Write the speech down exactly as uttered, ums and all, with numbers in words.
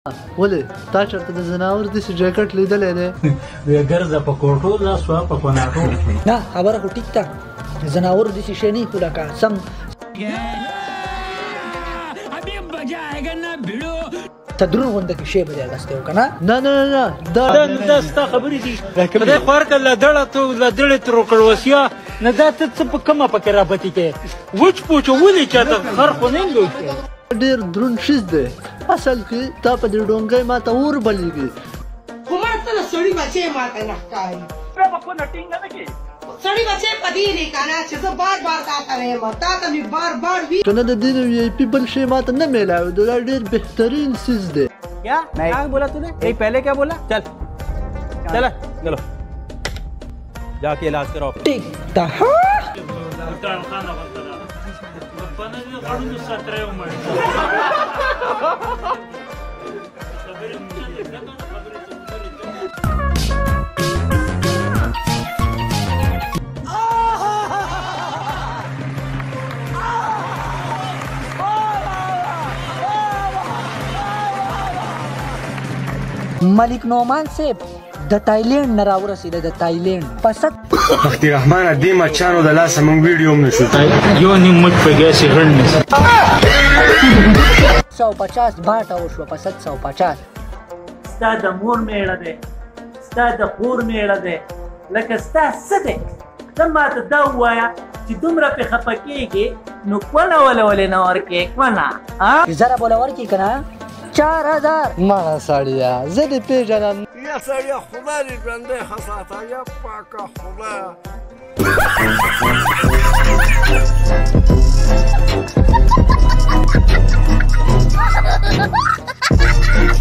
ولې تا چېرته د ځناور داسې جاکټ لیدلی دی؟ وی ګرځه په کوټو ځه سوه په کوناټو. نه خبره خو ټیک ده د ځناورو داسې شی نه خو لکه سم ته دروند غونده کې شی به دې اغوستی و که نه؟ نه نه نه نه دا دا ستا خبرې دي خدای خو هر کله دړه تو دړې تر وکړوسیا نه دا ته څه په کومه پکې رابطې کې وچ پوچ ولې چاته خر خو نه لوشي ډېر دروند شیز دی اصل کې تا په دې ډونګۍ ما ته اور بلېږي خو ما ته د سړي بچی ما ته نه ښکاري سړي بچی په دې دی که نه چې زه بار بار تا ته یم تا ته مې بار بار وي که نه د دې نه وي آی پي بل شی ما ته نه میلاوي دا ډېر بهترین چیز دی क्या क्या बोला तूने नहीं पहले क्या बोला चल चल चलो जाके इलाज कराओ ټیک ده ملک نعمان صاحب د تایلند نه راورسېده د تایلند پسد وختي رحمانه دې مچانو د لاسه موږ ویډیو هم نشو یو نیم مچ په ګاسې غړ نیسي سو پچاس باټه وشوه په سد سو پچاس ستا د مور میړه دی ستا د خور میړه دی لکه ستا څه دی ته ماته دا ووایه چې دومره پې خفه کېږې نو کونه وله ولې نه ورکې کونه زره بوله ورکړي که نه چار هزار مړه سړیه زه دې پېژنم یا سړیه خدای دې ژوندی ښه ساته یا پاکه خدایه